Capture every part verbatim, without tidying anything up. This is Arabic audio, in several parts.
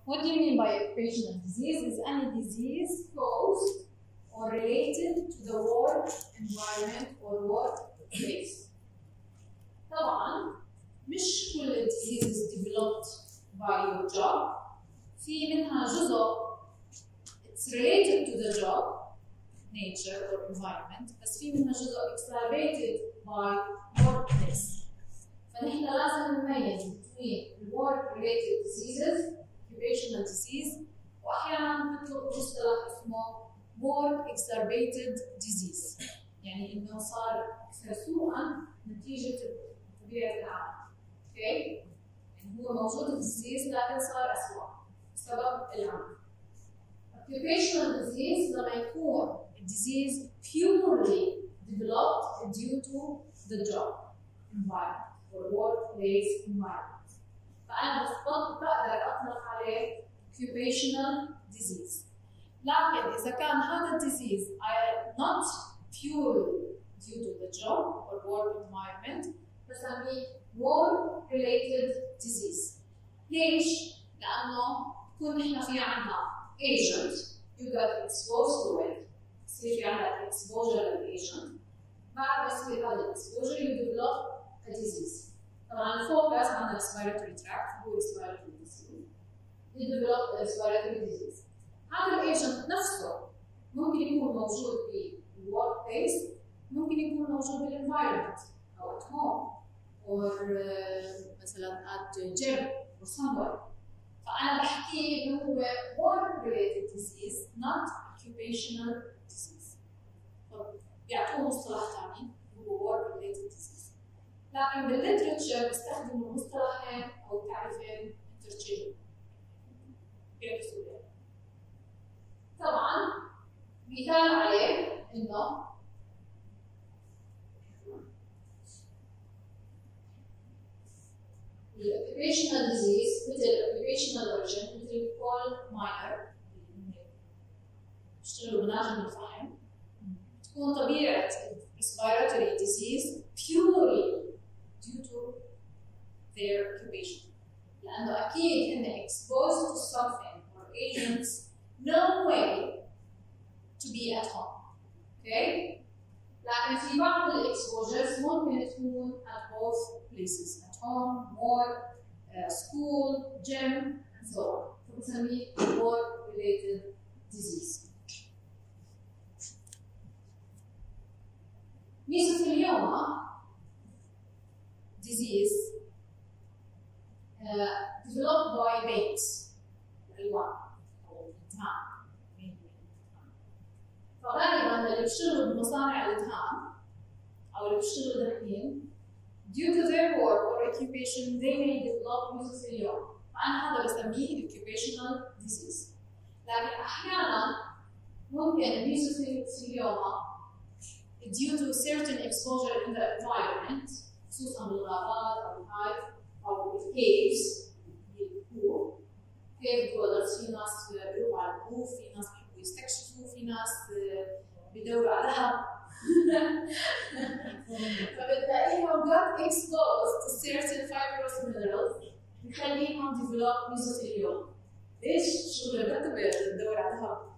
What do you mean by occupational disease? Is any disease caused or related to the work environment or workplace. طبعا مش كل الديزيزز developed by your job. في منها جزء it's related to the job, nature or environment, بس في منها جزء exacerbated by workplace. فنحن لازم نميز between work related diseases, occupational disease، واحيانا نطلق مصطلح اسمه work exacerbated disease، يعني انه صار اكثر سوءا نتيجه طبيعه العمل. اوكي؟ يعني هو موجود الديزيز لكن صار اسوء بسبب العمل. Occupational disease لما يكون الديزيز purely developed due to the job environment or workplace environment. فأنا بس بقدر أطلق عليه occupational disease. لكن إذا كان هذا disease not purely due to the job or work environment بسميه work related disease. ليش؟ لأنه كل إحنا في عنا agent you got exposed to it. يصير في عنا exposure للagent. بعد ما يصير هذا exposure you develop a disease. طبعا الفوكس عن respiratory tract هو respiratory disease. You develop a respiratory disease. هذا الايجنت نفسه ممكن يكون موجود في الورك بليس، ممكن يكون موجود بالانفايرمنت او at home or uh, مثلا at gym or somewhere. فأنا بحكي إنه هو work related disease not occupational disease. طب بيعطوه مصطلح ثاني هو work related disease. لكن بالليترشر بيستخدموا مصطلحين أو تعريفين interchangeable. بيعكسوا يعني. طبعا مثال عليه إنه occupational disease مثل occupational origin مثل coal miner بيشتغلوا بمناخ الفحم تكون طبيعة respiratory disease purely due to their occupation. لأنه أكيد هن exposed to something or agents no way to be at home. Okay? لكن في بعض الexposures ممكن تكون at both places, at home, work, uh, school, gym, and so on. فبنسميه work-related disease. mesothelioma disease uh, developed by babies. الألوان أو الإدهان. فغالبا اللي بيشتغلوا بمصانع الإدهان أو اللي بيشتغلوا دحين due to their work or occupation they may develop mesothelioma. فأنا هذا بسميه occupational disease. لكن أحيانا ممكن mesothelioma due to certain exposure in the environment خصوصا بالغابات أو الهايف أو بالcaves بالكهوف. كيف dwellers في ناس بيروحوا على الكهوف، في ناس بيحبوا يستكشفوا، في ناس بيدوروا على ذهب. فبتلاقيهم got exposed to certain fibrous minerals بيخليهم develop mesothelioma. ليش؟ شغلتها بتدور على ذهب.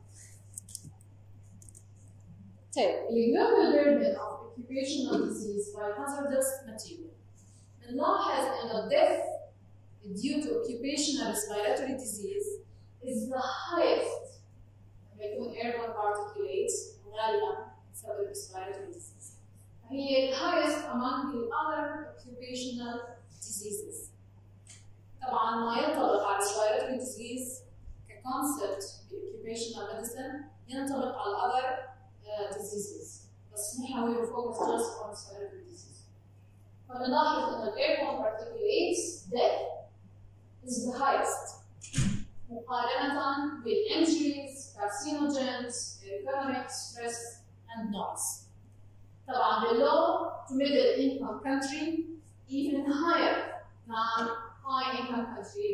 طيب الglobal burden of occupational disease by hazardous material. بنلاحظ إنه death due to occupational respiratory disease is the highest لما يكون airborne particulates غالبا بسبب respiratory disease. هي the highest among the other occupational diseases. طبعا ما ينطبق على respiratory disease كconcept occupational medicine ينطبق على other uh, diseases. بس نحن we focus just on respiratory disease. فبنلاحظ إن airborne particulates death is the highest مقارنة بالinjuries, carcinogens, economic stress and noise. طبعا below to middle income country even higher than high income country.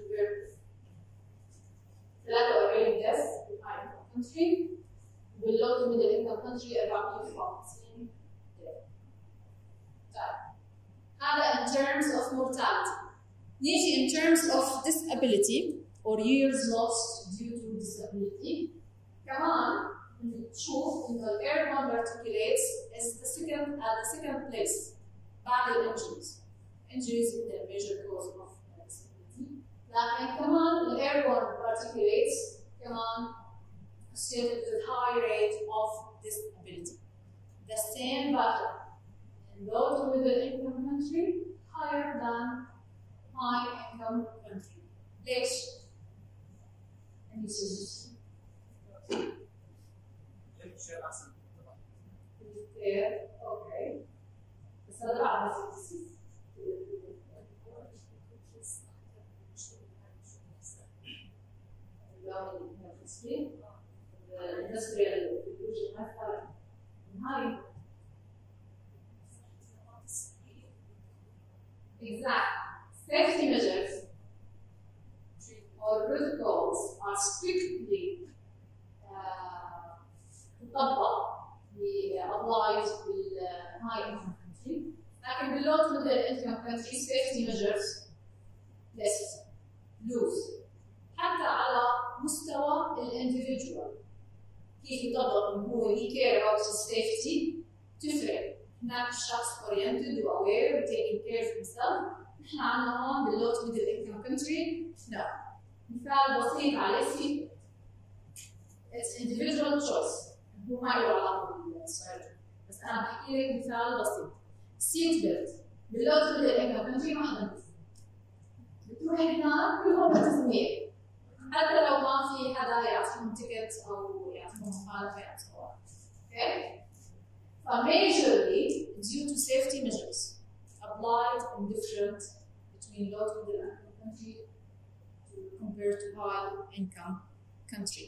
ثلاثة وأربعين deaths in high income country. below to middle income country around fifteen deaths. هذا in terms of mortality. نيجي in terms of disability or years lost due to disability. كمان نشوف إنه ال airborne particulates is the second at the second place بعد ال injuries. Injuries is the major cause of disability. لكن كمان ال airborne particulates كمان associated with high rate of disability. The same pattern in low to middle income country higher than high income country. ليش؟ Any suggestion? There, okay. بس هذا بعد the industrial pollution has high. Exact. Safety measures or protocols are strictly تطبق applied في high income country. لكن below to middle income country safety measures less loose. حتى على مستوى الانديفيدوال كيف يطبق انه هو he care about his safety تفرق. هناك الشخص oriented و aware و taking care of himself. نحن عندنا هون below to middle income country no. مثال بسيط على سي it's individual choice. هو ما له علاقه بالسؤال بس انا بحكي لك مثال بسيط. سيت بيلت below to middle income country ما حدا بيلبس. بتروح هناك كلهم ملتزمين. حتى لو ما في حدا يعطيهم تيكت او يعطيهم مخالفه يعطوها. اوكي؟ فمajorly due to safety measures applied in different between low to middle income country compared to high income country.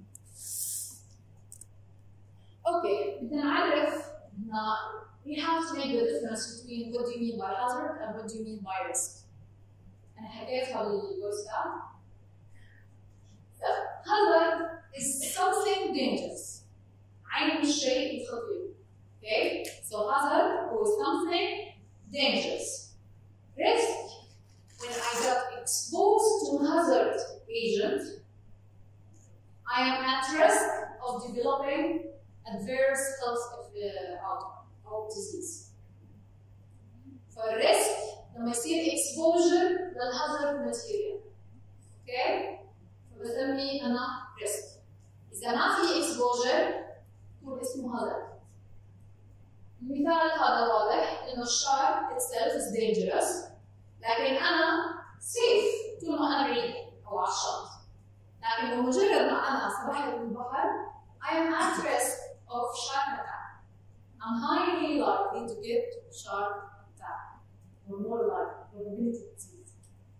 Okay, بدنا نعرف we have to make the difference between what do you mean by hazard and what do you mean by risk. أنا حكيتها بالوصفة. So, hazard is something dangerous. عين الشيء الخطير. Okay, so hazard is something dangerous. Risk, when I got exposed to hazard agent, I am at risk of developing adverse health outcome or disease. فالريسك لما يصير exposure للهازارد ماتيريال. اوكي؟ فبسمي انا ريسك. اذا ما في exposure بكون اسمه هازارد. المثال هذا واضح انه الشارك itself is dangerous لكن انا safe طول ما انا بعيد او على الشط. لكن بمجرد ما انا سبحت بالبحر I am at risk of shark attack. I'm highly likely to get shark attack, or more likely, probability disease.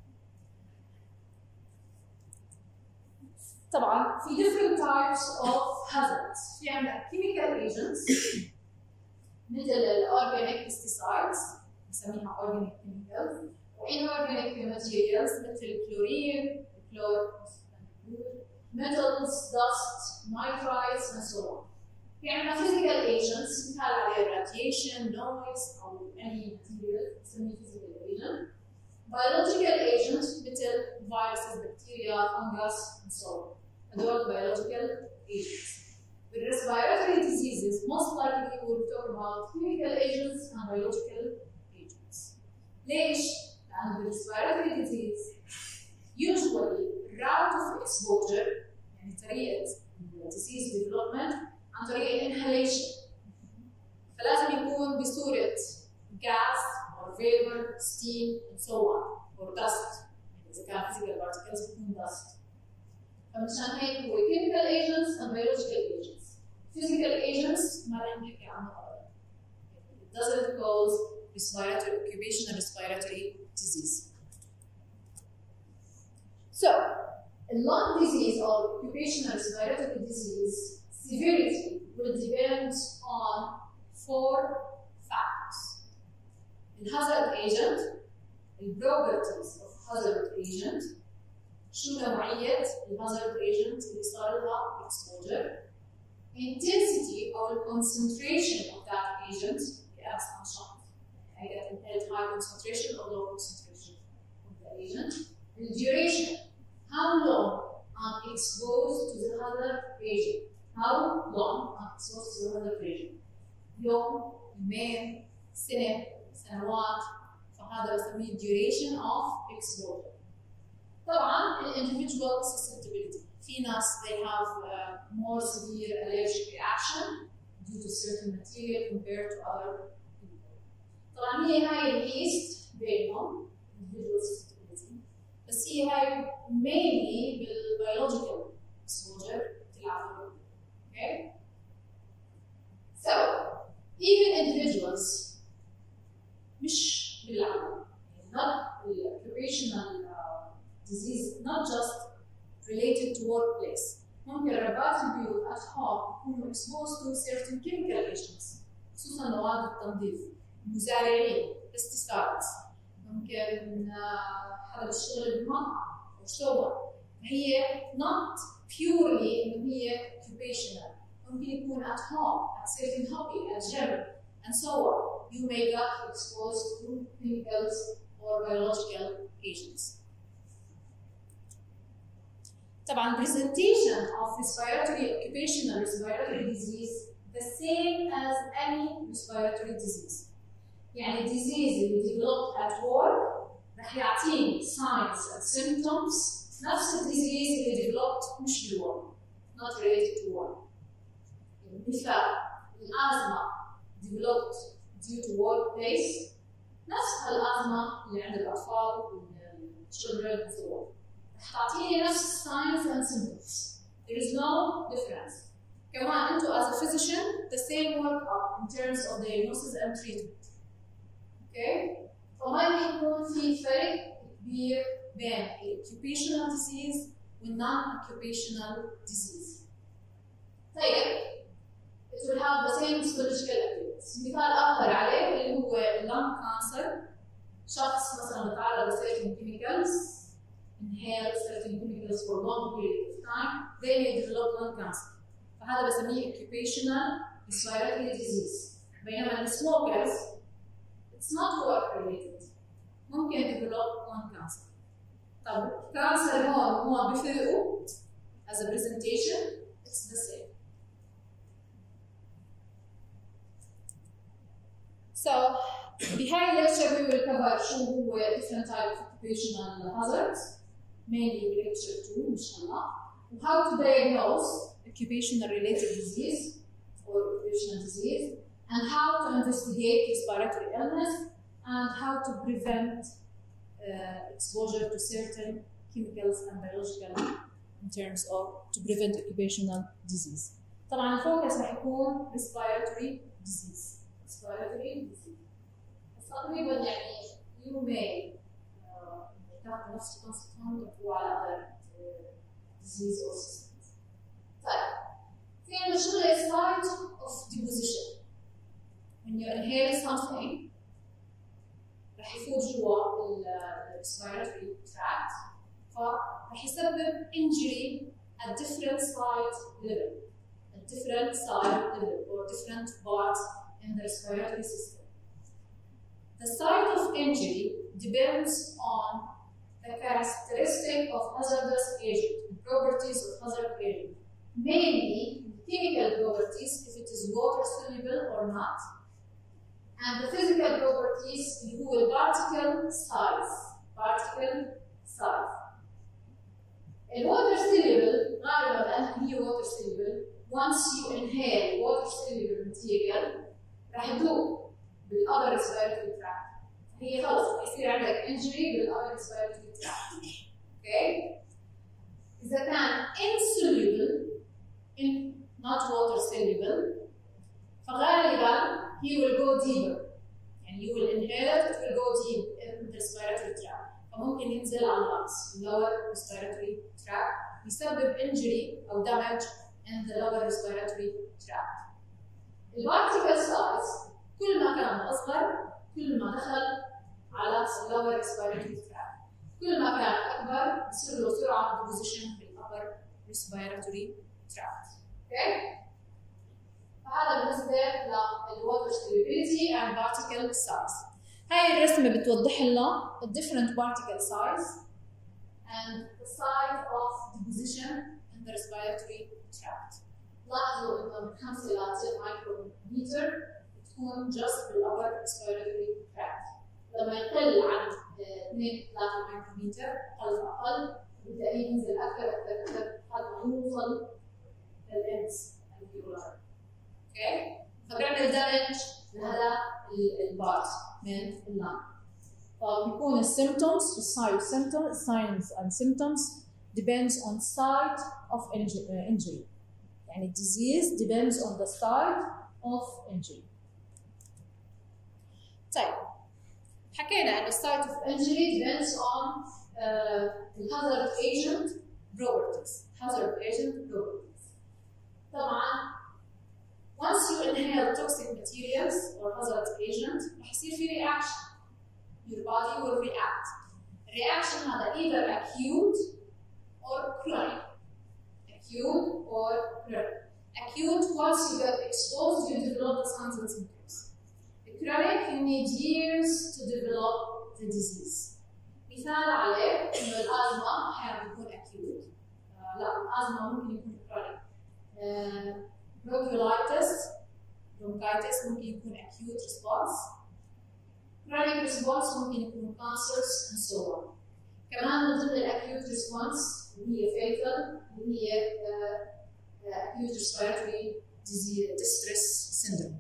طبعا في different types of hazards. في عندك chemical agents مثل ال organic pesticides بنسميها organic chemicals و inorganic materials مثل الكلورين، الكلور metals, dust, nitrites, and so on. في عندنا physical agents مثال عليه radiation, noise أو any material نسميه physical agent. Biological agents مثل viruses, bacteria, fungus, and so on. هذول biological agents. With respiratory diseases, most likely we will talk about chemical agents and biological agents. ليش؟ لأن with respiratory disease usually route of exposure يعني طريقة disease development عن طريق inhalation. فلازم يكون بصورة gas or vapor, steam and so on or dust. إذا كان physical particles بيكون dust. فمشان هيك هو chemical agents and biological agents. Physical agents ما رح نحكي عنه أبدا. It doesn't cause respiratory occupational respiratory disease. So, lung disease or occupational respiratory disease severity will depend on four factors. The hazard agent, the properties of hazard agent, شو نوعية hazard agent اللي صار لها exposure, intensity or concentration of that agent, yes, I'm shocked. I get inhaled high concentration or low concentration of the agent, and duration. How يوم، يومين، سنة، سنوات، فهذا بسميه duration of exposure. طبعا ال individual susceptibility، في ناس they have uh, more severe allergic reaction due to certain material compared to other people. طبعا هي هاي الهيست بينهم individual susceptibility، بس هي هاي mainly بالbiological exposure بتلعب دور. Okay? So even individuals مش بالعمل، not occupational uh, disease, not just related to workplace. ممكن ربات البيوت at home يكونوا exposed to certain chemical agents، خصوصا مواد التنظيف، المزارعين، pesticides، ممكن حدا بيشتغل بالمطعم أو شغل، فهي not purely إنه هي occupational، ممكن يكون at home, at certain hobby, at gym, and so on. You may get exposed to chemicals or biological agents. طبعا presentation of respiratory occupational respiratory disease the same as any respiratory disease. يعني disease اللي developed at work رح يعطيني signs and symptoms نفس الديزيز اللي developed مش بالwork، not related to work. مثال الأزمة developed due to workplace نفس الأزمة اللي عند الأطفال والchildren and so on. رح تعطيني نفس signs and symptoms. There is no difference. كمان أنتوا as a physician the same workup in terms of diagnosis and treatment. Okay؟ فما رح يكون في فرق كبير بين occupational disease و non-occupational disease. طيب it will have the same histological appearance. مثال آخر عليه اللي هو lung cancer. شخص مثلا بتعرض ل certain chemicals, inhale certain chemicals for long period of time, they may develop lung cancer. فهذا بسميه occupational respiratory disease. بينما smokers it's not work related. ممكن develop lung cancer. طب cancer هون وهون بيفرقوا as a presentation it's the same. So behind lecture we will cover شو هو different type of occupational hazards, mainly in lecture two إن شاء الله, and how to diagnose occupational related disease or occupational disease, and how to investigate respiratory illness, and how to prevent uh, exposure to certain chemicals and biological in terms of to prevent occupational disease. طبعا الفوكس راح يكون respiratory disease. respiratory disease. بس تقريبا يعني you may تاخذ نفس الكونسبت تطبقوه على other disease or systems. طيب في عندنا شغله site of deposition. When you inhale something راح يفوت جوا ال respiratory tract فراح يسبب injury at different site level, at different site level or different parts in the respiratory system. The site of injury depends on the characteristic of hazardous agent, the properties of hazardous agent, mainly chemical properties if it is water soluble or not, and the physical properties اللي هو particle size, particle size. The water soluble غالبا هي water soluble. Once you inhale water soluble material راح يذوب بالupper respiratory tract. هي خلص راح يصير عندك injury بالupper respiratory tract. Okay؟ إذا كان insoluble, in not water soluble, فغالبا he will go deeper. يعني you will inhale it, it will go deep in the respiratory tract. فممكن ينزل على الرأس lower respiratory tract يسبب injury أو damage in the lower respiratory tract. البارتيكل سايز كل ما كان أصغر كل ما دخل على lower respiratory tract. كل ما كان أكبر بصير له سرعة deposition في upper respiratory tract. Okay؟ فهذا بالنسبة للwater solubility and particle size. هاي الرسمة بتوضح لنا the different particle size and the size of deposition in the respiratory tract. لاحظوا إنه من خمسة إلى عشرة مايكرومتر بتكون just بالupper respiratory tract. لما يقل عن اثنين ثلاثة مايكرومتر أقل أقل يبدأ ينزل أكثر أكثر أكثر لحد ما يوصل للإنس الفيولار. أوكي؟ فبيعمل دامج لهذا البارت من اللان. فبيكون السيمتومز السايد symptoms signs and symptoms depends on site of injury. يعني disease depends on the site of injury. طيب حكينا أن site of injury depends on uh, hazard agent properties. hazard agent properties. طبعا once you inhale toxic materials or hazard agent راح يصير في reaction. Your body will react. Reaction هذا either acute or chronic. Acute or chronic. Acute, once you get exposed, you develop the signs and symptoms. Chronic, you need years to develop the disease. مثال عليه إنه الأزمة أحيانا بيكون acute. uh, لا الأزمة ممكن يكون chronic. uh, bronchiolitis, bronchitis ممكن يكون acute response. Chronic response ممكن يكون cancers and so on. كمان من ضمن الacute response اللي هي fatal اللي هي uh, uh, acute respiratory disease distress syndrome.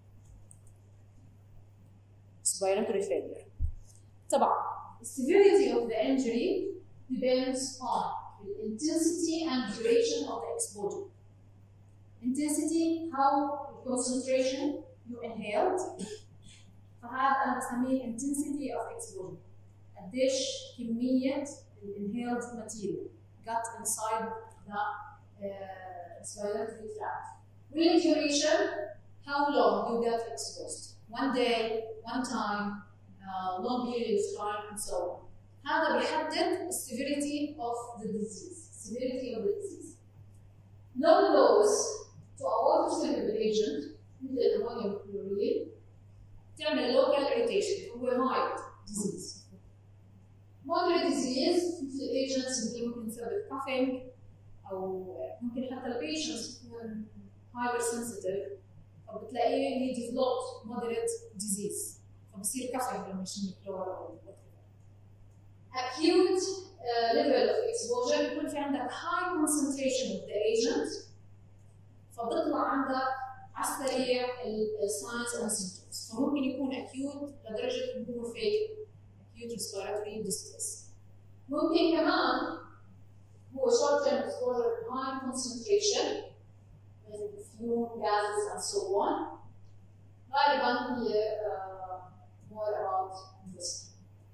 respiratory failure. طبعا the severity of the injury depends on the intensity and duration of the exposure. Intensity, how concentration you inhaled. فهذا أنا بسميه intensity of exposure. قديش كمية inhaled material got inside the uh, respiratory tract. Real duration, how long you get exposed. One day, one time, uh, long period of time, and so on. هذا بيحدد the severity of the disease. Severity of the disease. Low dose to a water soluble agent مثل الأمونيوم كلوريد تعمل local irritation هو mild disease. Moderate disease مثل agents اللي ممكن تسبب coughing أو ممكن حتى البيشنتس تكون hypersensitive فبتلاقيه he developed moderate disease فبصير coughing لما يشم كلور أو whatever. Acute uh, level of exposure يكون في عندك high concentration of the agent فبطلع عندك على السريع signs and symptoms. فممكن يكون acute لدرجة إنه هو في acute respiratory distress. ممكن كمان هو short term exposure high concentration with fume gases and so on. غالبا هي uh, more about this.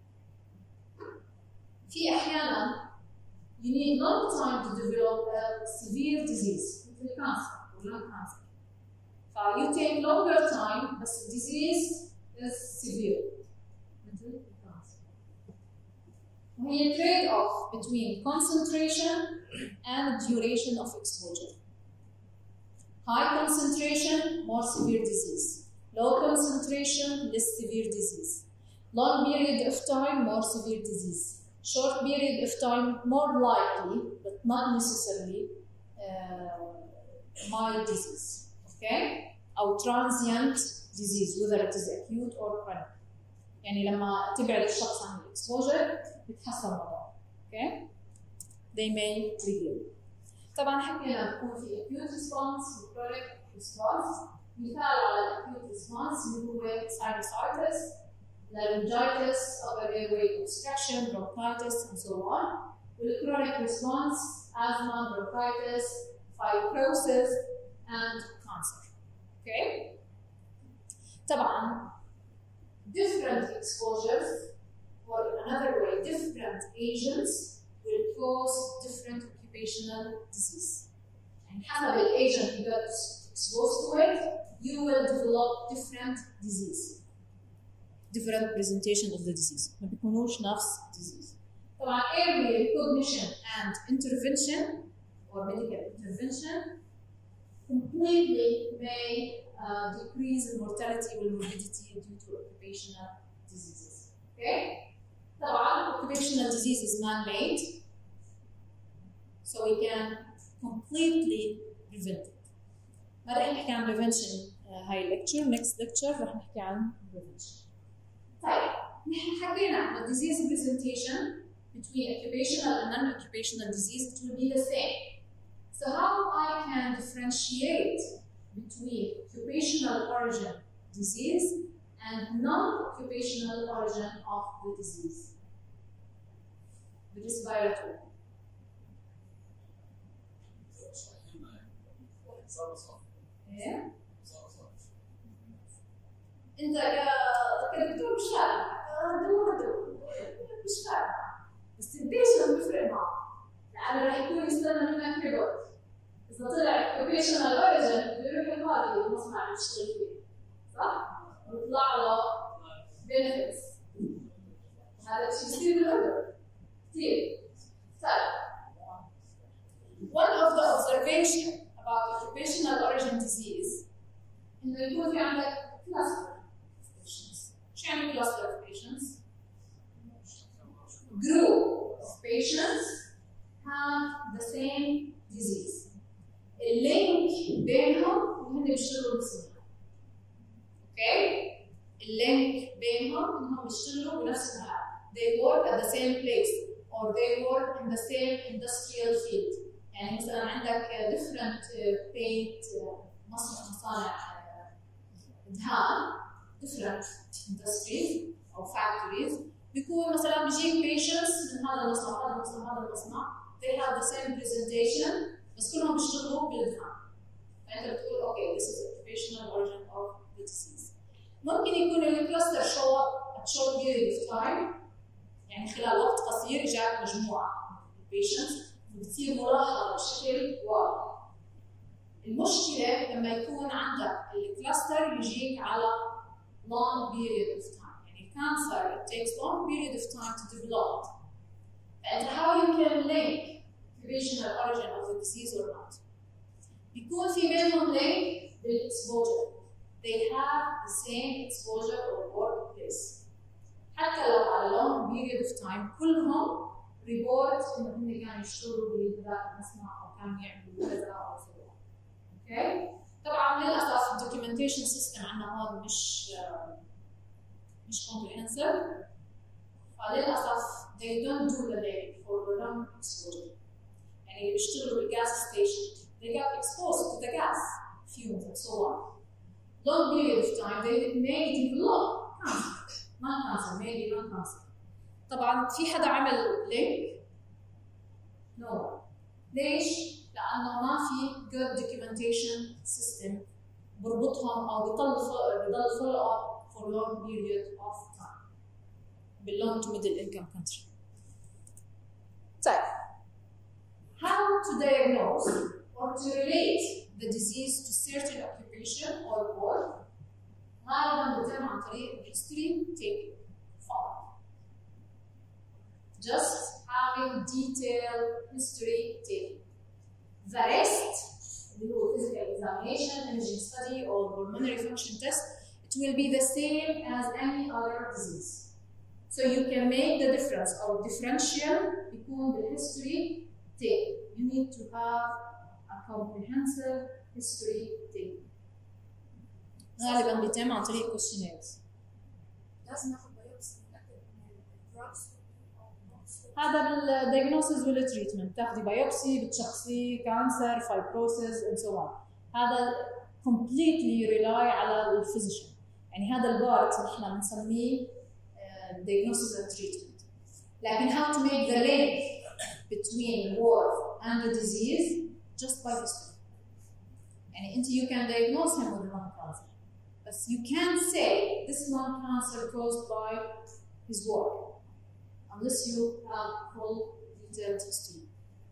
في أحيانا you need long time to develop a severe disease مثل cancer or lung cancer. Uh, you take longer time, but the disease is severe. We need a trade-off between concentration and duration of exposure. High concentration, more severe disease. Low concentration, less severe disease. Long period of time, more severe disease. Short period of time, more likely, but not necessarily uh, mild disease. Okay? أو transient disease whether it is acute or chronic. يعني لما تبعد الشخص عن الإكسبوجر بتحسن الموضوع. Okay? They may reveal. طبعا حكينا بيكون في acute response و chronic response. مثال على acute response اللي هو sinusitis, laryngitis, upper airway obstruction, bronchitis and so on. وال chronic response asthma, bronchitis, fibrosis and cancer. Okay. طبعا different exposures or in another way different agents will cause different occupational disease. And حسب agent you got exposed to it, you will develop different disease. Different presentation of the disease. ما بيكونوش نفس disease. طبعا early recognition and intervention or medical intervention completely may uh, decrease the mortality and morbidity due to occupational diseases. Okay? طبعا occupational disease is man-made, so we can completely prevent it. ماذا نحكي عن prevention uh, هاي الليكتشر. نكست ليكتشر رح نحكي عن prevention. طيب نحن حكينا عن disease presentation between occupational and non-occupational disease. It will be the same. So how I can differentiate between occupational origin disease and non-occupational origin of the disease? بالريسبيراتوري. ايه؟ انت كدكتور مش فاهم، دور دور مش فاهم، بس البيشنت بيفرق معه، لأنه راح يكون يستنى منك ريبورت. إذا طلع occupational origin بيروح يقاضي المصنع اللي بيشتغل فيه، صح؟ ويطلع له benefits. هذا الشيء بيصير بالأردن كثير. طيب one of the observation about occupational origin disease إنه يكون في عندك cluster of patients. شو يعني cluster of patients؟ group of patients have the same disease. اللينك بينهم وهم بيشتغلوا بنفس المحل. اوكي؟ اللينك بينهم انهم بيشتغلوا بنفس المحل. They work at the same place or they work in the same industrial field. يعني مثلا عندك different paint مصنع مصانع دهان different industries أو factories. بيكون مثلا بيجيك patients من هذا المصنع هذا المصنع هذا المصنع. They have the same presentation بس كلهم بيشتغلوا بالدهان. فأنت بتقول okay this is the occupational origin of the disease. ممكن يكون الكلاستر show up at short period of time. يعني خلال وقت قصير جاءت مجموعة من patients بتصير ملاحظة بشكل واضح. المشكلة لما يكون عندك الكلاستر يجيك على long period of time. يعني cancer it takes long period of time to develop. And how you can link occupational origin of the disease or not. بيكون في بينهم link بالexposure. They have the same exposure or workplace. حتى لو على long period of time كلهم ريبورت انه هم كانوا يشتغلوا بذاك المصنع او كانوا يعملوا كذا او سووا. اوكي؟ طبعا للاسف الدوكيومنتيشن سيستم عندنا هون مش مش comprehensive. فللاسف they don't do the link for the long exposure. يعني اللي بيشتغلوا بالجاس ستيشن they got exposed to the gas fumes and so on. Long period of time they may develop cancer. non cancer maybe non cancer. طبعا في حدا عمل لينك؟ نو. ليش؟ لأنه ما في good documentation system بربطهم أو بيضل بيضل follow up for long period of time. belong to middle income country. طيب how to diagnose or to relate the disease to certain occupation or work غالبا بيتم عن طريق history taking. فقط. Just having detailed history taking. The rest, اللي هو physical examination, imaging study, or pulmonary function test, it will be the same as any other disease. So you can make the difference or differential between the history taking. You need to have a comprehensive history taking. غالبا بيتم عن طريق questionnaires. لازم ناخذ بايوبسي نتاكد من الدراجز. هذا بالدياجنوسيس والتريتمنت، بتاخذي بايوبسي بتشخصي كانسر فايبروسيس and so on. هذا completely rely على الفيزيشن. يعني هذا البارت نحن بنسميه diagnosis and treatment. لكن how to make the link between work and the disease just by history. يعني انت you can diagnose him with lung cancer. But you can't say this lung cancer caused by his work unless you have full detailed history.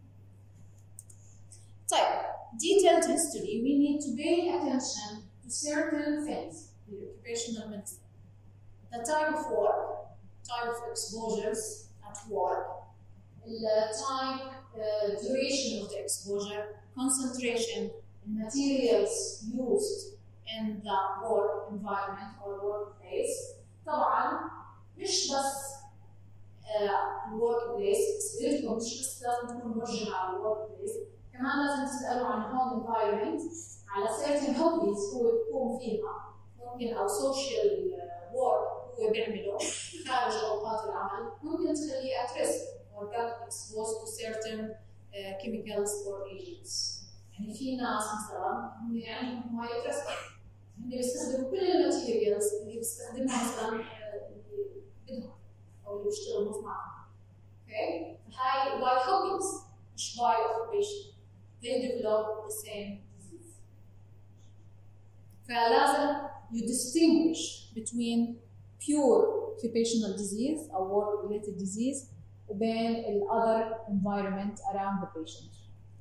طيب, detailed history, we need to pay attention to certain things in occupational medicine. The type of work, type of exposures at work, the type, uh, duration of the exposure, concentration, materials used in the work environment or workplace. طبعا مش بس الورك بليس، اسئلتكم مش بس لازم تكون موجهه على الورك بليس، كمان لازم تسالوا عن الهوم انفايرمنت على certain hobbies هو يقوم فيها ممكن أو social work هو بيعمله خارج أوقات العمل ممكن تخليه at risk or get exposed to certain uh, chemicals or agents. يعني في ناس مثلا هم عندهم هاي ريسك هم بيستخدموا كل الماتيريالز اللي بيستخدمها مثلا اللي بدهم أو اللي بيشتغلوا مصنعهم. اوكي؟ فهاي by hobbies مش by occupation. They develop the same disease. فلازم you distinguish between pure occupational disease or work-related disease وبين ال other environment around the patient.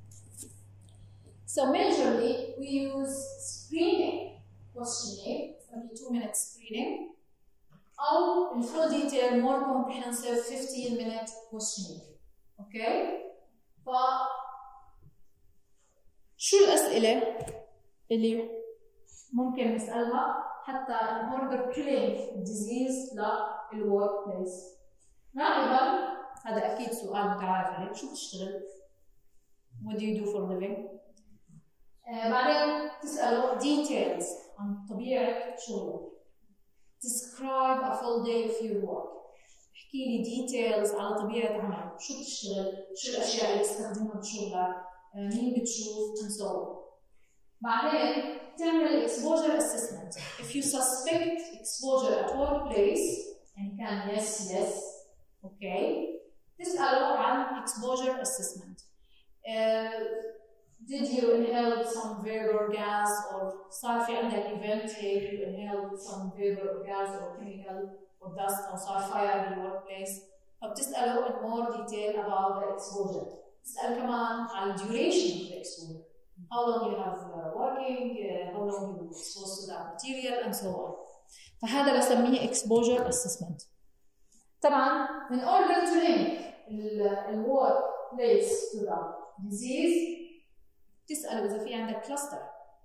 So majorly we use screening questionnaire, only two minute screening, or in full detail more comprehensive fifteen minute questionnaire. Okay? ف شو الأسئلة اللي ممكن نسألها حتى in order to link disease لل workplace؟ غالبا هذا أكيد سؤال متعارف عليه، شو بتشتغل؟ What do you do for a living؟ آه بعدين تسأله details عن طبيعة شغلك. Describe a full day of your work. احكي لي details على طبيعة عملك، شو بتشتغل؟ شو الأشياء اللي بتستخدمها بشغلك؟ مين بتشوف and so on. بعدين تعمل exposure assessment. If you suspect exposure at workplace and can yes yes okay تسأله عن exposure assessment. Uh, did you inhale some vapor gas or صار في عندك event هيك you inhaled some vapor gas or chemical or dust أو صار fire in the workplace. فبتسأله in more detail about the exposure. تسأل كمان عن duration of the exposure. How long you have uh, working, uh, how long you exposed to that material and so on. فهذا بسميه exposure assessment. طبعا in order to link the workplace to the disease تسأل إذا في عندك cluster.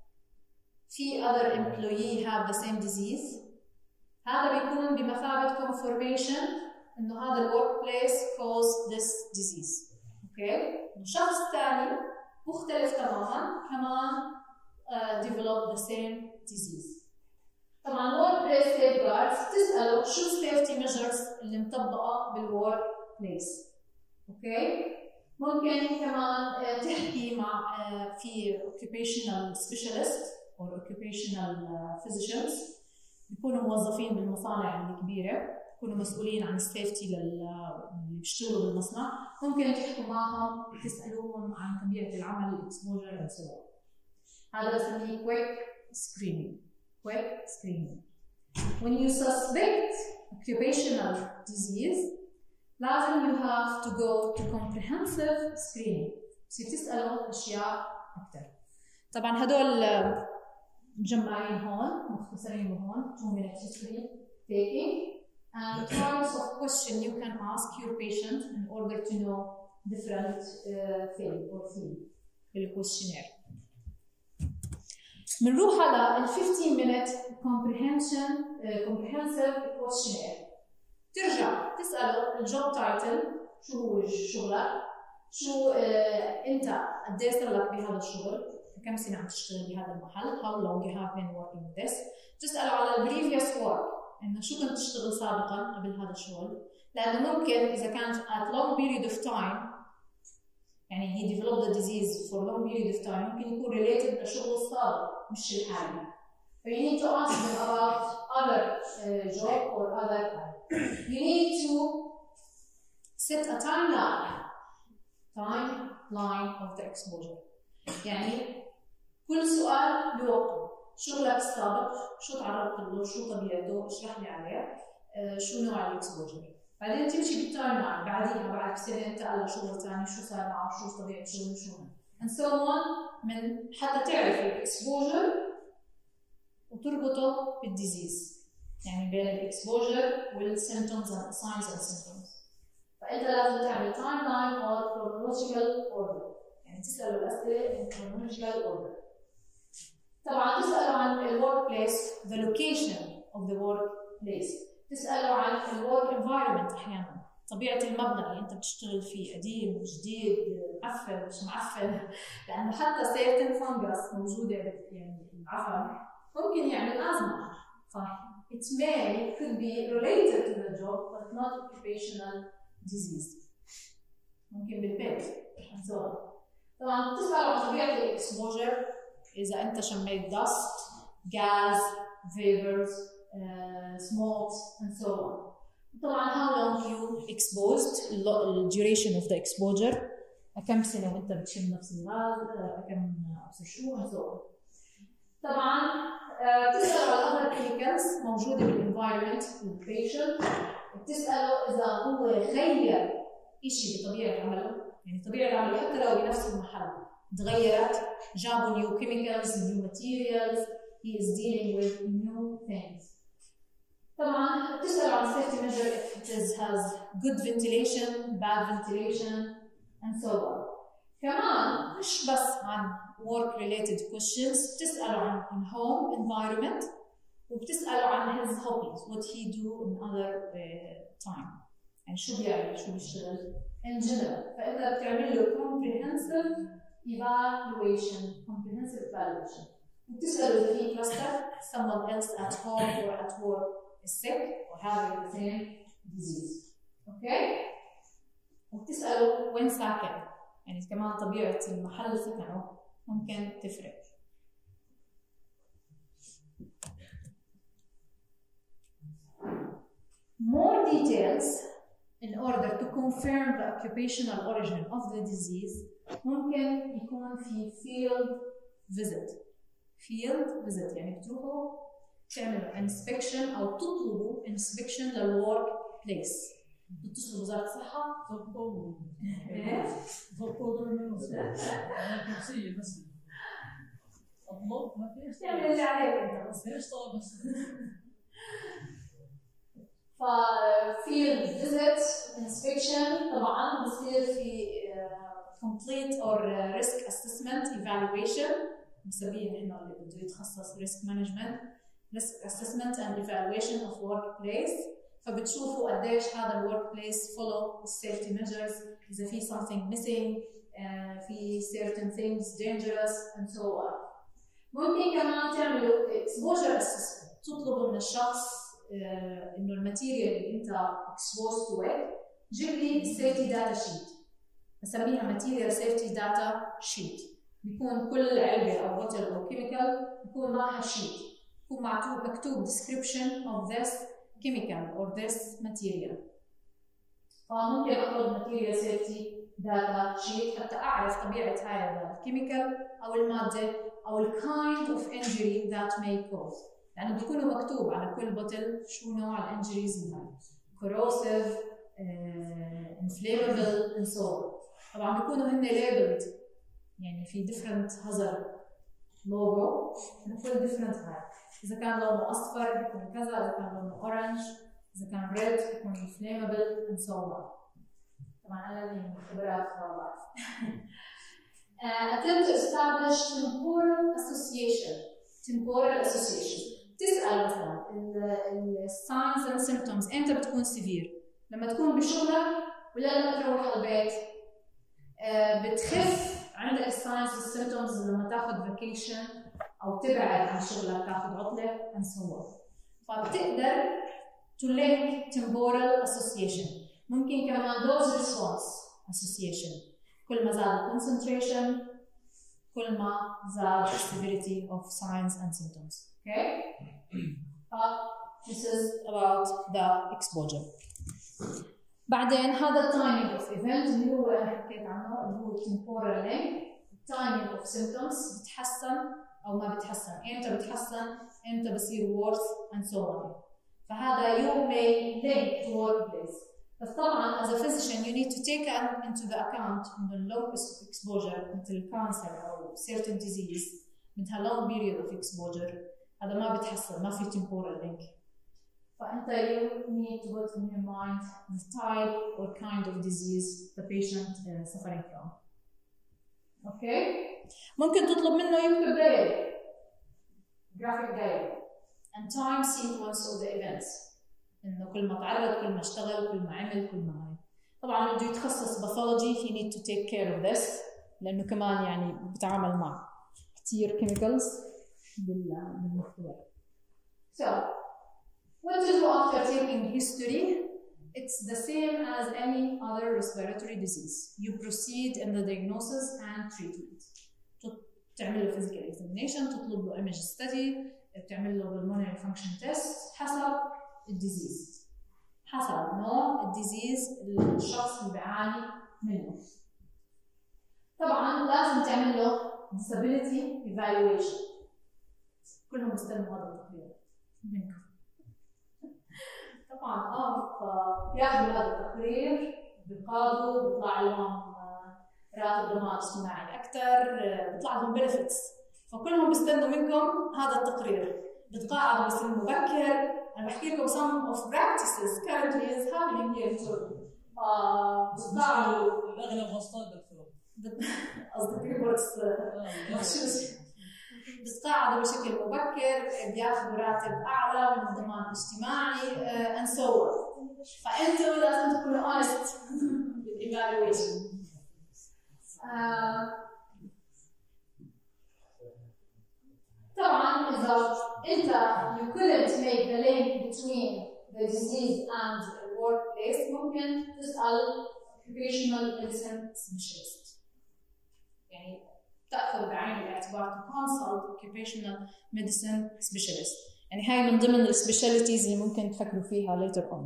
في other employee have the same disease. هذا بيكون بمثابة confirmation إنه هذا workplace cause this disease. اوكي؟ شخص ثاني مختلف تماما كمان uh, develop the same disease. طبعا workplace safeguards تسأله شو safety measures اللي مطبقة بالwork place. اوكي؟ ممكن كمان uh, تحكي مع uh, في occupational specialist or occupational uh, physicians بيكونوا موظفين بالمصانع الكبيرة يكونوا مسؤولين عن السيفتي للي بيشتغلوا بالمصنع. ممكن تحكوا معهم تسألوهم عن طبيعة العمل الاكسبوجر and so on. هذا بسميه quick screening. quick screening. When you suspect occupational disease لازم you have to go to comprehensive screening. بصير تسألوا أشياء أكثر. طبعا هدول مجمعين هون مختصرين هون two minute history taking and types of question you can ask your patient in order to know different uh, thing or theme في الكويشنير. بنروح على ال fifteen minute comprehension uh, comprehensive questionnaire. ترجع تسأله الجوب تايتل شو هو شغلك؟ شو uh, أنت قد إيه صار لك بهذا الشغل؟ كم سنة عم تشتغل بهذا المحل؟ How long you have been working with this؟ تسأله على ال previous work إنه شو كنت تشتغل سابقاً قبل هذا الشغل؟ لأنه ممكن إذا كانت at long period of time يعني he developed the disease for long period of time ممكن يكون related لشغله السابق مش الحالي. So you need to ask them about other uh, job or other. You need to set a timeline timeline of the exposure. يعني كل سؤال بوقته. شغلك السابق شو تعرضت له شو طبيعته اشرح لي عليه آه، شو نوع الاكسبوجر. بعدين تمشي بالتايم لاين بعديها بعد سنه انتقل لشغل ثاني شو صار معه شو طبيعه شغله شو and so on من حتى تعرف الاكسبوجر وتربطه بالديزيز يعني بين الاكسبوجر والسيمبتومز and signs and symptoms. فانت لازم تعمل تايم لاين or chronological order يعني تساله الاسئله in chronological order. طبعا تسأله عن ال workplace the location of the workplace. تسأله عن ال work environment أحيانا طبيعة المبنى اللي أنت بتشتغل فيه قديم جديد معفن مش معفن، لأنه حتى certain fungus موجودة يعني العفن ممكن يعمل أزمة. ف it may could be related to the job but not occupational disease. ممكن بالبيت and طبعا بتسأل عن طبيعة الإكسبوجر، إذا أنت شميت dust, gas, vapors, uh, smokes and so on. طبعا how long you exposed, the duration of the exposure، كم سنة وأنت بتشم نفس الغاز، كم أبصر شو and so on. طبعا بتسأل على other chemicals موجودة بالenvironment بالبيشنت، بتسأله إذا هو غير إشي بطبيعة عمله، يعني طبيعة عمله حتى لو بنفس المحل تغيرت، جابوا new chemicals, new materials, he is dealing with new things. طبعا بتسأل عن safety measure if it is, has good ventilation, bad ventilation and so on. كمان مش بس عن work related questions، بتسأله عن home environment وبتسأله عن his hobbies, what he do in other uh, time، يعني شو بيعمل شو بيشتغل in general. فإذا بتعمل له comprehensive evaluation comprehensive evaluation وبتسأله إذا في cluster someone else at home or at work is sick or having the same disease. Okay? وبتسأله وين ساكن، يعني كمان طبيعة المحل سكنه ممكن تفرق. More details in order to confirm the occupational origin of the disease ممكن يكون في field visit. field visit يعني بتروحوا تعملوا inspection أو تطلبوا inspection للwork place. بتصلوا وزارة الصحة ضبطوا إيه؟ ضبطوا ضمن كرسية بس أطلب ما فيش تعمل اللي عليك أنت بس ليش طلب بس. ف field visit inspection طبعا بصير في complete or risk assessment evaluation بنسميه نحن اللي بده يتخصص risk management risk assessment and evaluation of workplace. فبتشوفوا قديش هذا الورك بليس follow safety measures، إذا في something missing، uh, في certain things dangerous and so on. ممكن كمان تعملوا exposure assessment، تطلبوا من الشخص uh, إنه الماتيريال اللي أنت exposed to it جيب لي safety data sheet، بسميها material safety data sheet. بيكون كل علبة أو بوتل أو chemical بيكون معها sheet، بيكون مكتوب description of this chemical or this material. فممكن أطلب material safety data sheet حتى أعرف طبيعة هذا الكيميكال أو المادة أو ال kind of injury that may cause، لأنه بيكونوا مكتوب على كل بوتل شو نوع الانجريز هاي corrosive, uh, inflammable and so on. طبعا بيكونوا هن labeled يعني في different hazard logo لكل different هاي. إذا كان لونه أصفر بيكون كذا، إذا كان لونه أورنج، إذا كان ريد بيكون flammable and so on. طبعا أنا اللي من خبرات والله. attempt to establish temporal association. temporal association. تسأل مثلا ال signs and symptoms إمتى بتكون severe؟ لما تكون بشغلك ولا لما تروح البيت؟ بتخف عندك ال signs and symptoms لما تاخذ vacation أو تبعد عن شغلك تاخذ عطلة and so on. فبتقدر to link temporal association. ممكن كمان dose response association. كل ما زاد concentration كل ما زاد severity of signs and symptoms. Okay? uh, this is about the exposure. بعدين هذا timing of event اللي هو أنا حكيت عنه اللي هو temporal link. timing of symptoms بتحسن أو ما بتحسن، إمتى بتحسن، إمتى بصير worse and so on. فهذا you may link to workplace. بس طبعاً as a physician you need to take into the account إنه long exposure مثل cancer أو certain disease بدها long period of exposure، هذا ما بتحسن، ما في temporal link. فأنت you need to put in your mind the type or kind of disease the patient is suffering from. Okay? ممكن تطلب منه يكتب diary, graphic diary, and time sequence of the events. إنه كل ما تعرض، كل ما اشتغل، كل ما عمل، كل ما هاي. طبعا بده يتخصص باثولوجي he need to take care of this لانه كمان يعني بتعامل مع كثير chemicals بالمختبر. So what to do after taking history? It's the same as any other respiratory disease. You proceed in the diagnosis and treatment. تعمل له physical examination, تطلب له image study, بتعمل له pulmonary function test حسب الديزيز، حسب نوع الديزيز الشخص اللي بيعاني منه. طبعا لازم تعمل له disability evaluation. كلهم بيستلموا هذا التقرير منكم. طبعا اه فبياخذوا هذا التقرير بيقاضوا، بيطلع لهم راتب ضمان اجتماعي اكثر، بيطلع لهم بنفتس، فكلهم بيستنوا منكم هذا التقرير. بتقاعدوا بسن مبكر. انا بحكي لكم some of practices currently is happening here in Jordan. آه بتقاعدوا الاغلب وسطات دكتور. قصدك ريبورتس مخشوش. بتقاعدوا بشكل مبكر، بياخذوا راتب اعلى من الضمان الاجتماعي and so on. فانتوا لازم تكونوا honest بالايفالويشن. طبعا اذا انت you couldn't make the link between the disease and the workplace ممكن تسال occupational medicine specialist. يعني تاخذ بعين الاعتبار to consult occupational medicine specialist. يعني هاي من ضمن السبيشاليتيز اللي ممكن تفكروا فيها later on.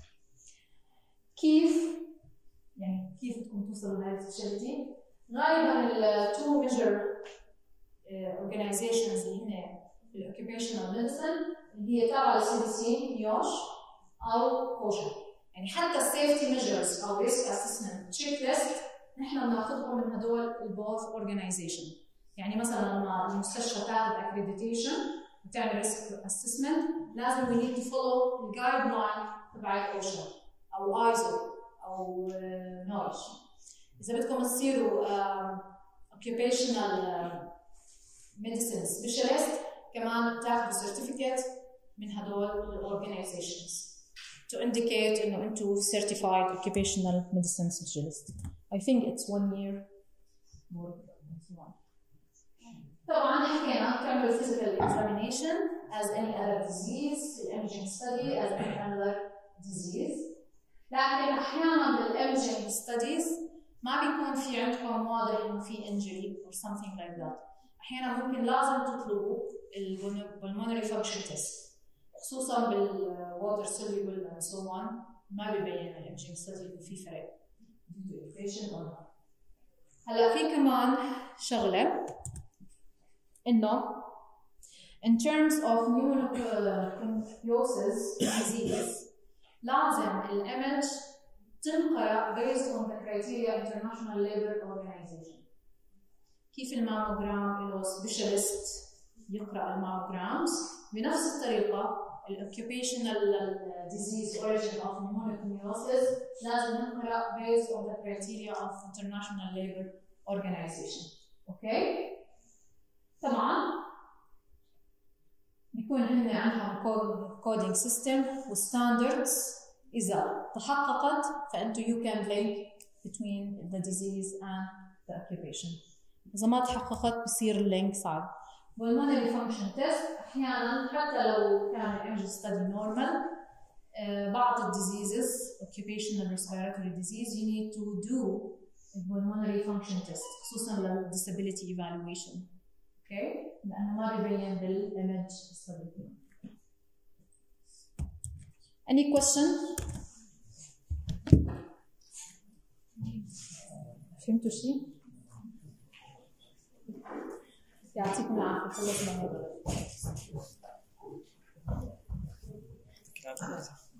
كيف يعني كيف بدكم توصلوا لهي السبيشاليتي؟ غالبا ال two major organizations اللي هن الاوكيبيشنال ميديسن اللي هي تابعه للسي بي سي نيوش او كوشا. يعني حتى السيفتي ميجرز او ريسك اسسمنت تشيك ليست نحن بناخذهم من هدول البوث اورجنايزيشن. يعني مثلا لما المستشفى تاخذ اكريديتيشن وتعمل ريسك اسسمنت لازم وي نيد تو فولو الجايد لاين تبع كوشا او ايزو او نورش. اذا بدكم تصيروا occupational medicine specialist كمان بتاخذوا certificate من هدول الاورجنايزيشنز to indicate انه انتم certified occupational medicine specialist. I think it's one year more than one. طبعا حكينا تعملوا physical examination as any other disease, imaging study as any other disease. لكن احيانا بالimaging studies ما بيكون في عندكم واضح انه في injury or something like that. احيانا ممكن لازم تطلبوا البلمونري فانكشن تيست خصوصا بالووتر سوليبل and so on. ما بيبين الامجنج ستدي انه في فرق هلا في كمان شغله انه in terms of pneumoconiosis disease لازم الامج تنقرأ based on the criteria International Labour Organization. كيف الماموجرام له سبيشالست يقرأ الماموجرامز بنفس الطريقة الoccupational disease origin of pneumoconiosis لازم نقرأ based on the criteria of International Labour Organization. اوكي؟ طبعا بيكون هن عندهم coding system وstandards إذا تحققت فأنتو you can link between the disease and the occupation. إذا ما تحققت بصير اللينك صعب. pulmonary function test أحياناً حتى لو كان الإمج study normal بعض diseases occupational respiratory disease you need to do pulmonary function test خصوصاً لل disability evaluation. okay لأنه ما بيبين بالإمج study. Any question? فهمتوا شيء؟ يعطيكم العافية خلصنا هذا.